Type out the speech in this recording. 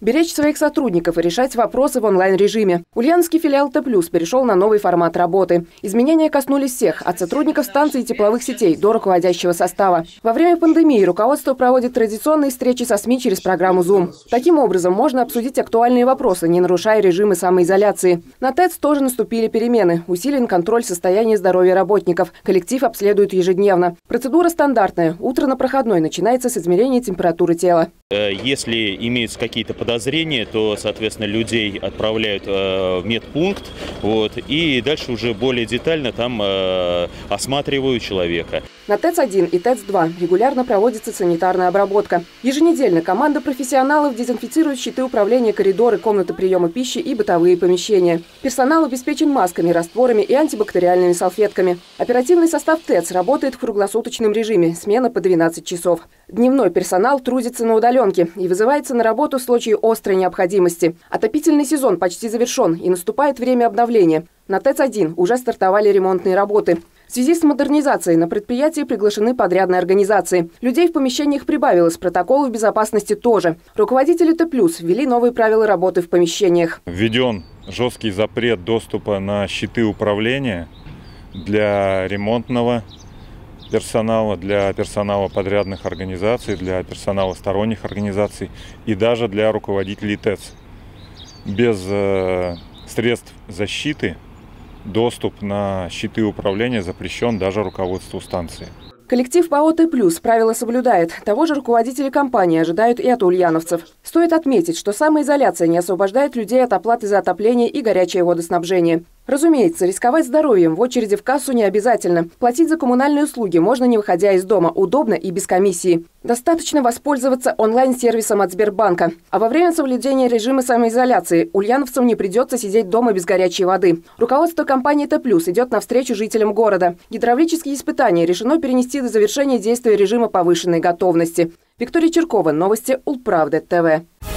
Беречь своих сотрудников и решать вопросы в онлайн-режиме. Ульяновский филиал Т+ перешел на новый формат работы. Изменения коснулись всех – от сотрудников станций и тепловых сетей до руководящего состава. Во время пандемии руководство проводит традиционные встречи со СМИ через программу Zoom. Таким образом, можно обсудить актуальные вопросы, не нарушая режимы самоизоляции. На ТЭЦ тоже наступили перемены. Усилен контроль состояния здоровья работников. Коллектив обследует ежедневно. Процедура стандартная. Утро на проходной начинается с измерения температуры тела. Если имеются какие-то подозрения, то, соответственно, людей отправляют в медпункт, и дальше уже более детально там осматривают человека. На ТЭЦ-1 и ТЭЦ-2 регулярно проводится санитарная обработка. Еженедельно команда профессионалов дезинфицирует щиты управления, коридоры, комнаты приема пищи и бытовые помещения. Персонал обеспечен масками, растворами и антибактериальными салфетками. Оперативный состав ТЭЦ работает в круглосуточном режиме, смена по 12 часов. Дневной персонал трудится на удаленке и вызывается на работу в случае острой необходимости. Отопительный сезон почти завершен и наступает время обновления. На ТЭЦ-1 уже стартовали ремонтные работы. В связи с модернизацией на предприятии приглашены подрядные организации. Людей в помещениях прибавилось, протоколов безопасности тоже. Руководители Т+ ввели новые правила работы в помещениях. Введен жесткий запрет доступа на щиты управления для ремонтного персонала, для персонала подрядных организаций, для персонала сторонних организаций и даже для руководителей ТЭЦ. Без средств защиты доступ на щиты управления запрещен даже руководству станции. Коллектив ПАО Т+ правила соблюдает. Того же руководители компании ожидают и от ульяновцев. Стоит отметить, что самоизоляция не освобождает людей от оплаты за отопление и горячее водоснабжение. Разумеется, рисковать здоровьем в очереди в кассу не обязательно. Платить за коммунальные услуги можно, не выходя из дома, удобно и без комиссии. Достаточно воспользоваться онлайн-сервисом от Сбербанка. А во время соблюдения режима самоизоляции ульяновцам не придется сидеть дома без горячей воды. Руководство компании Т+ идет навстречу жителям города. Гидравлические испытания решено перенести до завершения действия режима повышенной готовности. Виктория Черкова, новости Улправды ТВ.